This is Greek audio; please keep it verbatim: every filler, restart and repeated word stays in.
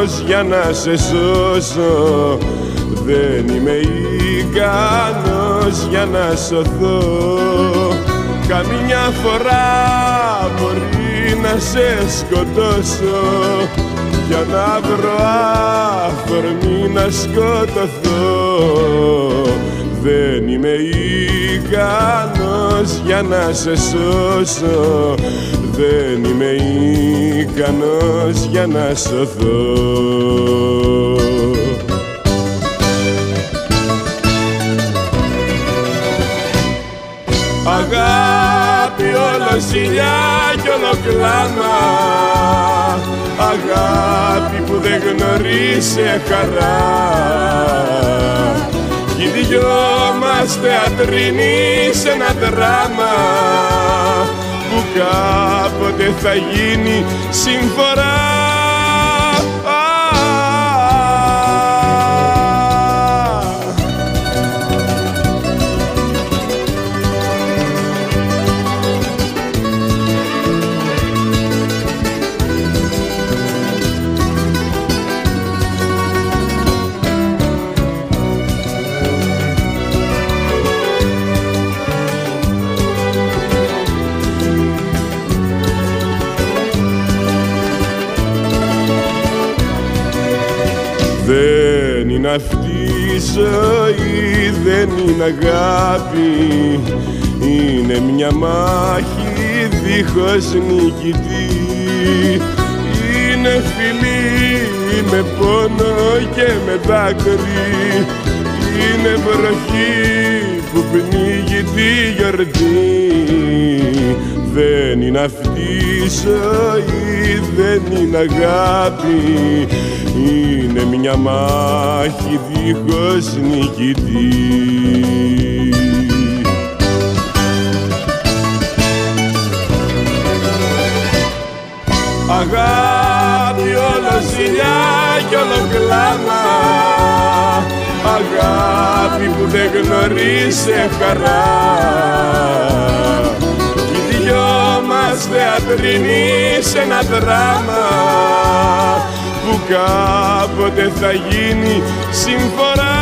ικανός για να σε σώσω, δεν είμαι ικανός για να σωθώ. Καμιά φορά μπορεί να σε σκοτώσω για να βρω αφορμή να σκοτωθώ. Δεν είμαι ικανός για να σε σώσω, δεν είμαι ικανός για να σωθώ. Αγάπη όλο ζηλιά κι όλο κλάμα, αγάπη που δεν γνωρίσε χαρά. Κι οι δυο μας θεατρίνοι σε ένα δράμα που κάποτε θα γίνει συμφορά. Δεν είναι αυτή η ζωή, δεν είναι αγάπη, είναι μια μάχη δίχως νικητή. Είναι φιλή με πόνο και με δάκρυ, είναι βροχή που πνίγει τη γιορτή. Δεν είναι αυτή η ζωή, δεν είναι αγάπη, είναι μια μάχη δίχως νικητή. Αγάπη όλο ζηλιά κι όλο κλάμα, αγάπη που δεν γνωρίσε χαρά. Κι οι δυο μας θεατρίνοι σε ένα δράμα που κάποτε θα γίνει συμφορά.